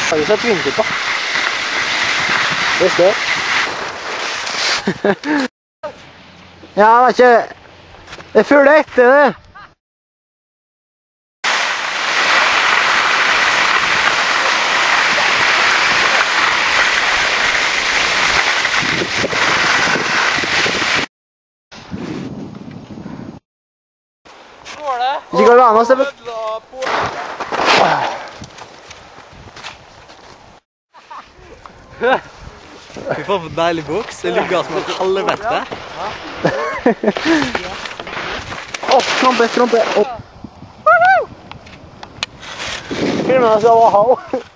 Har du sett vinterpå? Det står. Ja, det er ikke... Det føler etter det. Ikke går det an å se på... Vi får få deilig boks, det ligger som et helvete. Opp, krompe, opp. Filmen er så wow.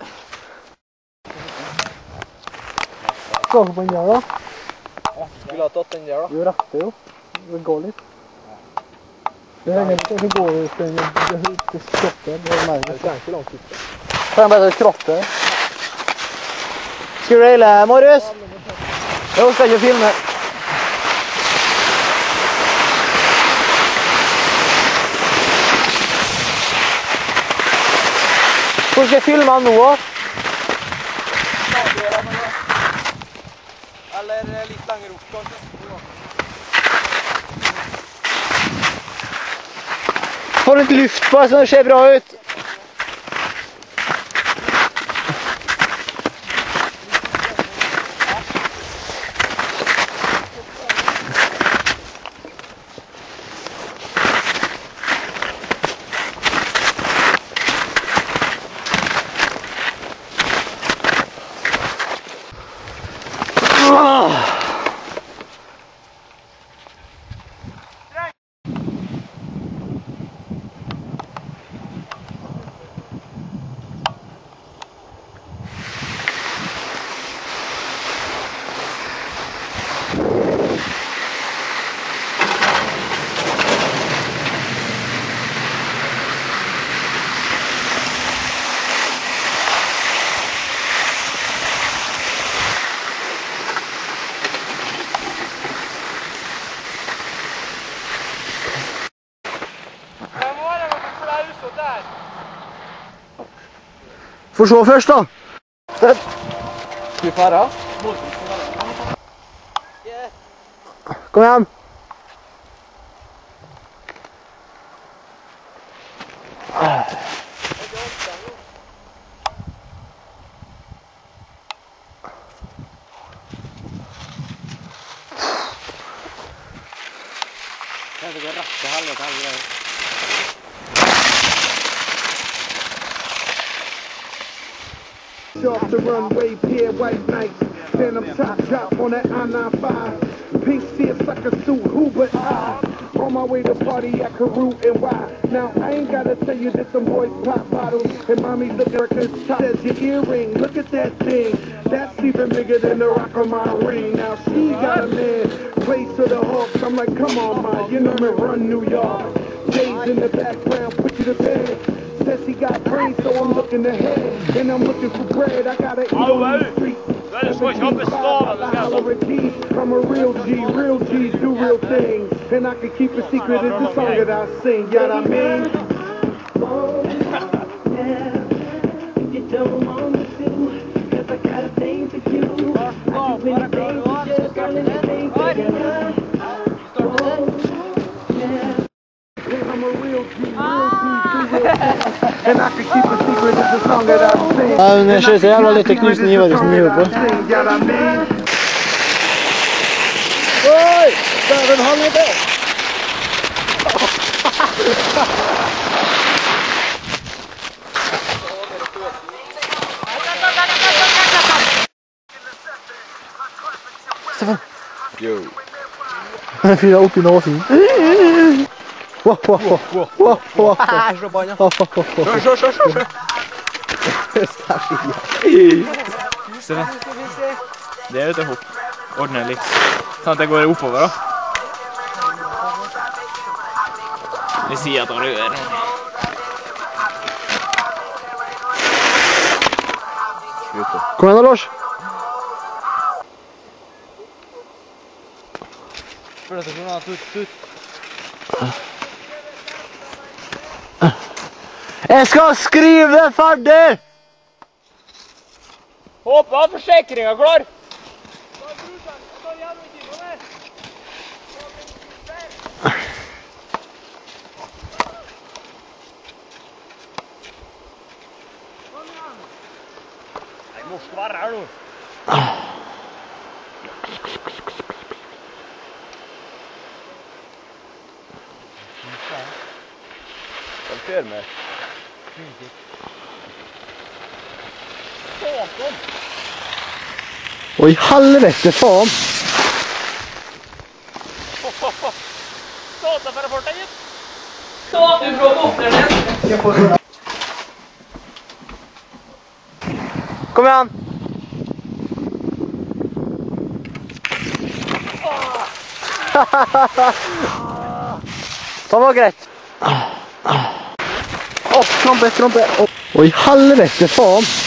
Skal vi på den der da? Skulle ha tatt den der da. Du retter jo, det går litt. Det henger litt, så går det til skrotter, det er mer. Det er ikke langt ut. Kan jeg bare ta skrotter? Skal du reile, Marius? Jeg skal ikke filme. Hvor skal jeg filme han nå? Eller litt lenger opp, kanskje. Få litt luft på, så det ser bra ut. Få se først da. Skal vi fære? Kom igjen. Det går rett til helvete her greier. Off the runway, pair white nights, denim top drop on that I-95. Pink seersucker suit, who but I? On my way to party at Carew and Y. Now I ain't gotta tell you that some boys pop bottles and mommy look at her top. Says your earring, look at that thing. That's even bigger than the rock on my ring. Now she got a man, plays to the Hawks. I'm like, come on, ma, you know me run New York. Days in the background, put you to bed. Says she got brains, so I'm looking ahead. And I'm looking for bread, I gotta eat on the street. I'm a real G do real things. And I can keep a secret, it's the song that I sing, you know what I mean? Oh, yeah, you don't want me to, cause I got a thing for you. I do anything for you, girl, anything for you. Oh, yeah, I'm a real G do real things. And I can keep a secret, it's the song that I sing. Ja, men jeg ser så jævla litt teknisk nivå som ni gjør på. Oi! Dæven halvete! Stefan! Yo! Han fyrer opp i nåsen. Wow. Slå på han, ja. Kjør. Stefan. Det er jo til hopp. Ordner litt. Sånn at jeg går oppover da. Vi sier at han rører. Kom igjen da, Lars. Spør deg sånn, tut. Jeg skal skrive det ferdig! Håper at forsikringen er klar. Jeg må skvarre her nå. Hva skjer med? Sånn! Oi, helvete faen! Sånn for å få deg ut! Så, du får åpne den! Kom igjen! Det var greit. Trampe. Oi, helvete faen!